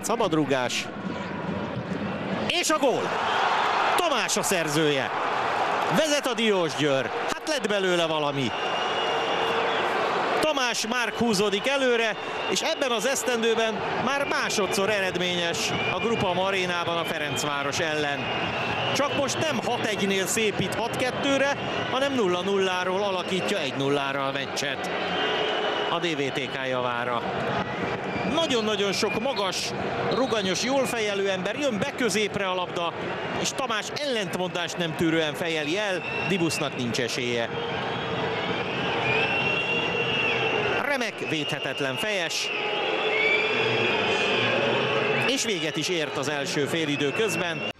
Szabadrugás. És a gól! Tamás a szerzője. Vezet a Diósgyőr. Hát lett belőle valami. Tamás Márk húzódik előre, és ebben az esztendőben már másodszor eredményes a Grupama arénában a Ferencváros ellen. Csak most nem 6-1-nél szépít 6-2-re, hanem 0-0-ról alakítja 1-0-ra a meccset a DVTK javára. Nagyon-nagyon sok magas, ruganyos, jól fejelő ember jön be középre a labda, és Tamás ellentmondást nem tűrően fejeli el, Dibusznak nincs esélye. Remek, védhetetlen fejes, és véget is ért az első félidő közben.